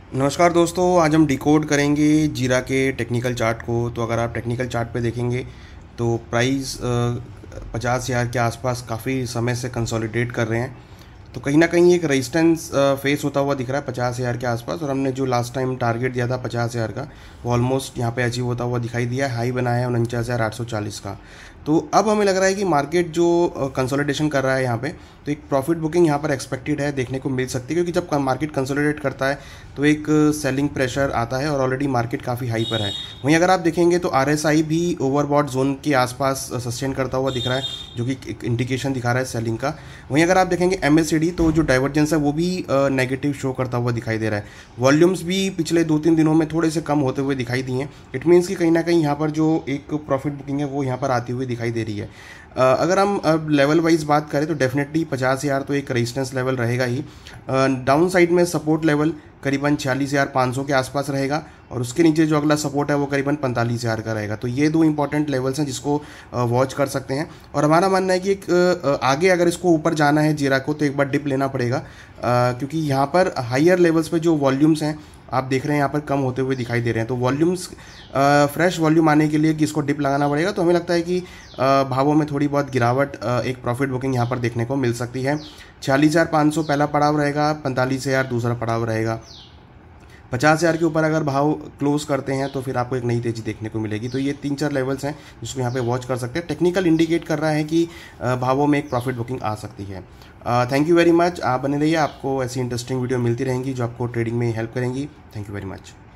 नमस्कार दोस्तों, आज हम डिकोड करेंगे जीरा के टेक्निकल चार्ट को। तो अगर आप टेक्निकल चार्ट पे देखेंगे तो प्राइस 50,000 के आसपास काफ़ी समय से कंसोलिडेट कर रहे हैं। तो कहीं ना कहीं एक रेजिस्टेंस फेस होता हुआ दिख रहा है 50,000 के आसपास, और हमने जो लास्ट टाइम टारगेट दिया था 50,000 का वो ऑलमोस्ट यहाँ पे अचीव होता हुआ दिखाई दिया है। हाई बनाया है 49,840 का। तो अब हमें लग रहा है कि मार्केट जो कंसोलिडेशन कर रहा है यहाँ पे, तो एक प्रॉफिट बुकिंग यहाँ पर एक्सपेक्टेड है, देखने को मिल सकती है। क्योंकि जब मार्केट कंसोलिडेट करता है तो एक सेलिंग प्रेशर आता है और ऑलरेडी मार्केट काफ़ी हाई पर है। वहीं अगर आप देखेंगे तो आरएसआई भी ओवरबॉट जोन के आसपास सस्टेन करता हुआ दिख रहा है, जो कि एक इंडिकेशन दिखा रहा है सेलिंग का। वहीं अगर आप देखेंगे एमएससीडी, तो जो डाइवर्जेंस है वो भी नेगेटिव शो करता हुआ दिखाई दे रहा है। वॉल्यूम्स भी पिछले 2-3 दिनों में थोड़े से कम होते हुए दिखाई दिए हैं। इट मीन्स कि कहीं ना कहीं यहाँ पर जो एक प्रॉफिट बुकिंग है वो यहाँ पर आती हुई दिखाई दे रही है। अगर हम अब लेवल वाइज बात करें तो डेफिनेटली 50,000 तो एक रेजिस्टेंस लेवल रहेगा ही। डाउन साइड में सपोर्ट लेवल करीबन 46,500 के आसपास रहेगा, और उसके नीचे जो अगला सपोर्ट है वो करीबन 45,000 का रहेगा। तो ये दो इंपॉर्टेंट लेवल्स हैं जिसको वॉच कर सकते हैं। और हमारा मानना है कि एक आगे अगर इसको ऊपर जाना है जीरा को, तो एक बार डिप लेना पड़ेगा, क्योंकि यहाँ पर हाइयर लेवल्स पे जो वॉल्यूम्स हैं आप देख रहे हैं यहाँ पर कम होते हुए दिखाई दे रहे हैं। तो वॉल्यूम्स फ्रेश वॉल्यूम आने के लिए कि इसको डिप लगाना पड़ेगा। तो हमें लगता है कि भावों में थोड़ी बहुत गिरावट, एक प्रॉफिट बुकिंग यहाँ पर देखने को मिल सकती है। 46,500 पहला पड़ाव रहेगा, 45,000 दूसरा पड़ाव रहेगा। 50,000 के ऊपर अगर भाव क्लोज करते हैं तो फिर आपको एक नई तेजी देखने को मिलेगी। तो ये 3-4 लेवल्स हैं जिसको यहाँ पे वॉच कर सकते हैं। टेक्निकल इंडिकेट कर रहा है कि भावों में एक प्रॉफिट बुकिंग आ सकती है। Thank you very much. आप बने रहिए, आपको ऐसी इंटरेस्टिंग वीडियो मिलती रहेंगी जो आपको ट्रेडिंग में हेल्प करेंगी। Thank you very much.